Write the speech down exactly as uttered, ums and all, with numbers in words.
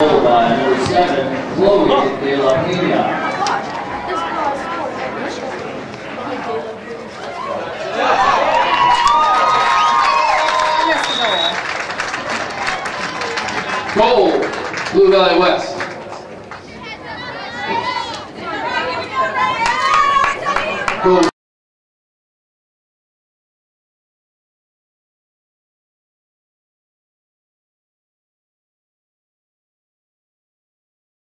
By number seven, Olathe Northwest. Goal, Blue Valley West. Goal.